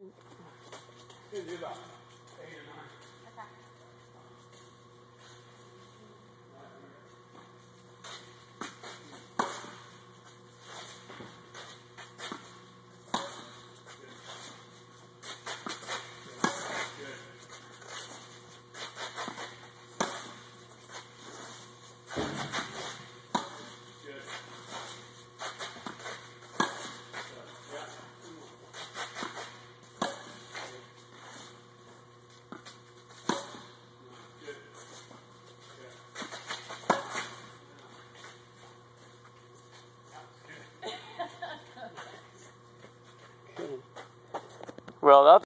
can do about 8 or 9. Okay. Well, that's